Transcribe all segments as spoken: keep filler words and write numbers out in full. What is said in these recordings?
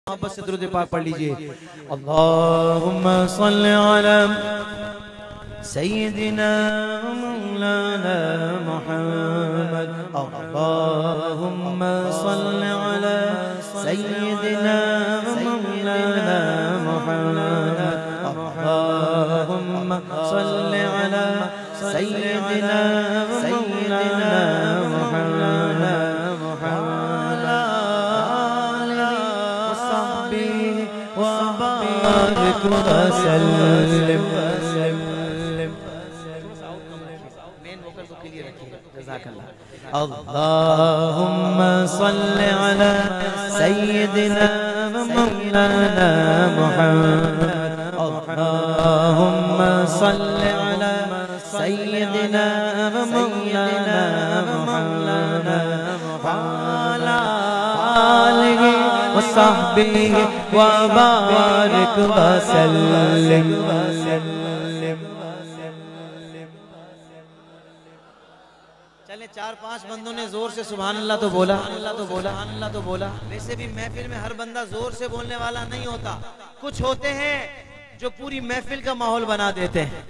محبت سے درود پاک پڑھ لیجئے. اللہم صلی علی سیدنا مولانا محمد. اللہم صلی علی سیدنا مولانا محمد. اللہم صلی علی سیدنا مولانا محمد. وبارك وسلم. اللهم صل على سيدنا مولانا محمد. اللهم صل على سيدنا مولانا مولانا وعلى آله وصحبه وبارك وسلم. چلے چار پانچ بندوں نے زور سے سبحان اللہ تو بولا اللہ تو بولا اللہ تو بولا. ویسے بھی محفل میں ہر بندہ زور سے بولنے والا نہیں ہوتا. کچھ ہوتے ہیں جو پوری محفل کا ماحول بنا دیتے ہیں.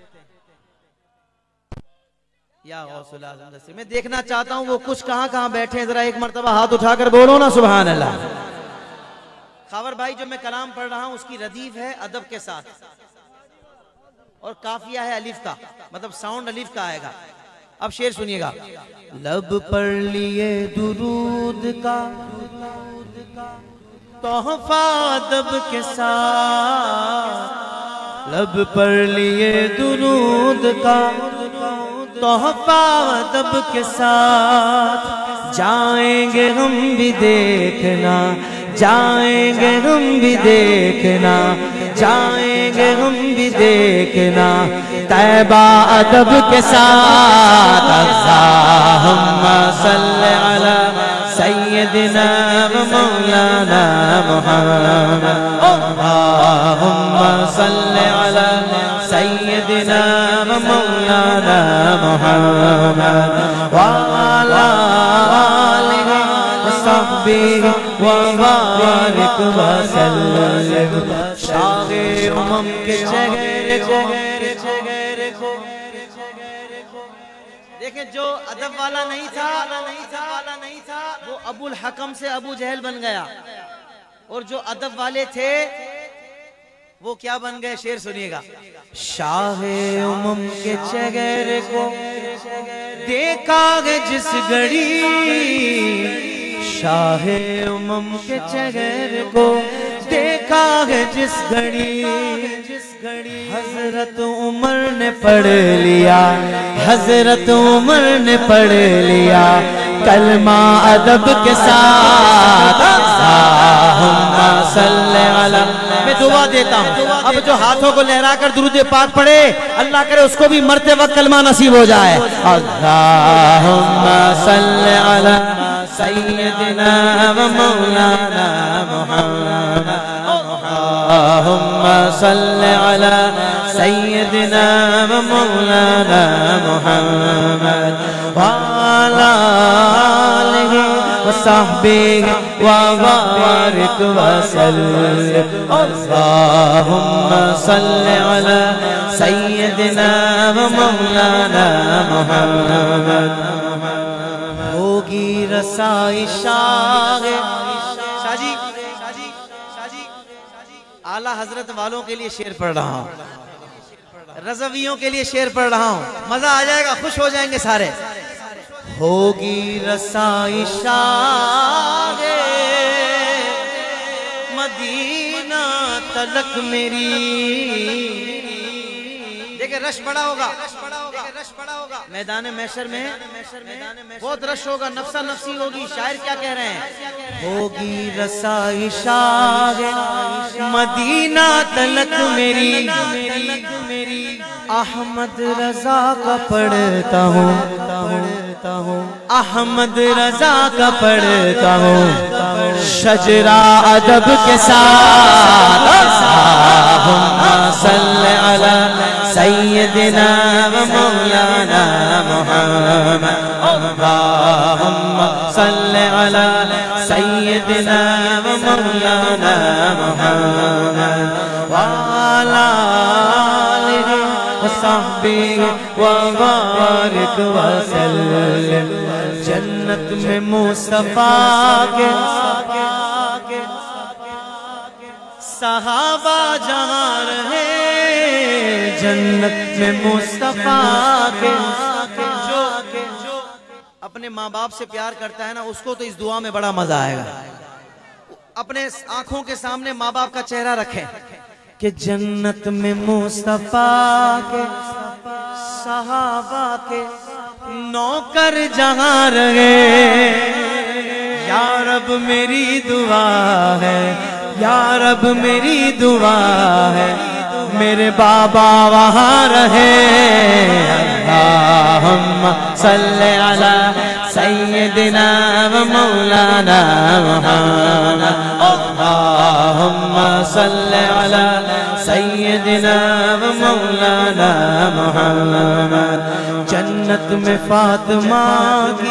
یا غوث العظم سے میں دیکھنا چاہتا ہوں وہ کچھ کہاں کہاں بیٹھے ہیں. ذرا ایک مرتبہ ہاتھ اٹھا کر بولو نا سبحان اللہ. خاور بھائی جو میں کلام پڑھ رہا ہوں اس کی ردیف ہے ادب کے ساتھ اور قافیہ ہے الف کا, مطلب ساؤنڈ الف کا آئے گا. اب شعر سنیے گا. لب پڑھ لیے درود کا تحفہ ادب کے ساتھ. لب پڑھ لیے درود کا تحفہ ادب کے ساتھ. جائیں گے ہم بھی دیکھنا, جائیں گے ہم بھی دیکھنا, جائیں گے ہم بھی دیکھنا طیبہ ادب کے ساتھ. اللہم صلی علی سیدنا مولانا محمد. اللہم صلی علی سیدنا مولانا محمد وعلی آلہ وصحبہ وبارک وسلم. شاہ امم کے چہرے کو دیکھیں جو ادب والا نہیں تھا وہ ابو الحکم سے ابو جہل بن گیا, اور جو ادب والے تھے وہ کیا بن گئے. شعر سنیے گا. شاہ امم کے چہرے کو دیکھا ہے جس گھڑی, شاہ امم کے چہرے کو دیکھا ہے جس گھڑی. حضرت عمر نے پڑھ لیا, حضرت عمر نے پڑھ لیا کلمہ ادب کے ساتھ. اللہم صلی علی. میں دعا دیتا ہوں اب جو ہاتھوں کو لہرا کر درود پاک پڑھے اللہ کرے اس کو بھی مرتے وقت کلمہ نصیب ہو جائے. اللہم صلی علی سیدنا و مولانا محمد. اللہم صلی علی سیدنا و مولانا محمد وعلی آلہ وصحبہ وبارک وسلم. اللہم صلی علی سیدنا و مولانا محمد. ہوگی رسائی شاہ شاہ جی اعلیٰ حضرت والوں کے لیے شعر پڑھ رہا ہوں, رضویوں کے لیے شعر پڑھ رہا ہوں. مزہ آ جائے گا, خوش ہو جائیں گے سارے. ہوگی رسائی شاہ مدینہ تلک میری. دیکھیں رش بڑا ہوگا, میدان محشر میں بہت رش ہوگا, نفسہ نفسی ہوگی. شاعر کیا کہہ رہے ہیں. ہوگی رسائی شاہ مدینہ تلک میری, احمد رضا کا پڑھتا ہوں, احمد رضا کا پڑھتا ہوں شجرہ ادب کے ساتھ. اللہم صلی علی سیدنا و مولانا محمد. اللہم صلی علی سیدنا و مولانا محمد وعلى آله وصحبه وبارك وسلم جنت میں مصطفیٰ کے صحابہ جہاں رہے جنت میں مصطفیٰ کے جو اپنے ماں باپ سے پیار کرتا ہے نا اس کو تو اس دعا میں بڑا مزہ آئے گا اپنے آنکھوں کے سامنے ماں باپ کا چہرہ رکھیں کہ جنت میں مصطفیٰ کے صحابہ کے نوکر جہاں رہے یا رب میری دعا ہے یا رب میری دعا ہے میرے بابا وہاں رہے اللہم صلی علی سیدنا و مولانا محمد اللہم صلی علی سیدنا و مولانا محمد جنت میں فاطمہ کی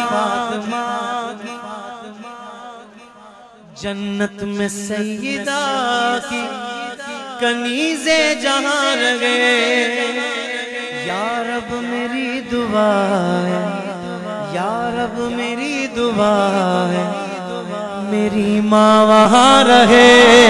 جنت میں سیدہ کی کنیزے جہاں رہے یا رب میری دعا ہے یا رب میری دعا ہے میری ماں وہاں رہے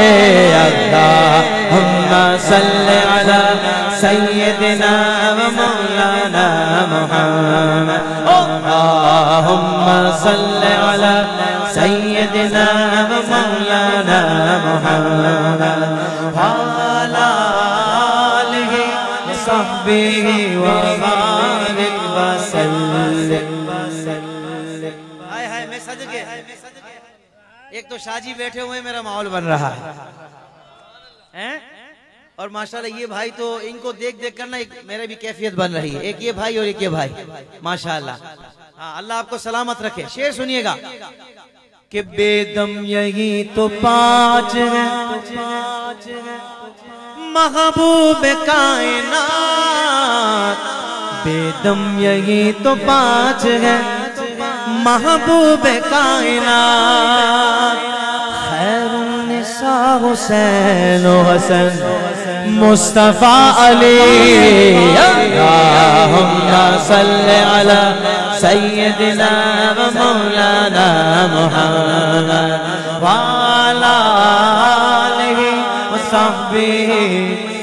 اللہم صلی علی سیدنا و مولانا محمد اللہم صلی علی سیدنا و مولانا محمد وعلی آلہ وصحبہ وبارک وسلم ہائے ہائے میں سج گئے ایک تو شاہ جی بیٹھے ہوئے میرا ماحول بن رہا ہے اور ماشاءاللہ یہ بھائی تو ان کو دیکھ دیکھ کرنا میرے بھی کیفیت بن رہی ہے ایک یہ بھائی اور ایک یہ بھائی ماشاءاللہ ہاں اللہ آپ کو سلامت رکھے شعر سنیے گا کہ بے دم یہی تو پانچ ہے محبوب کائنات بے دم یہی تو پانچ ہے محبوب کائنات خیر النساء حسین و حسن مصطفیٰ علی اللہم صلی علی سیدنا و مولانا محمد وعلی آلہ وصحبہ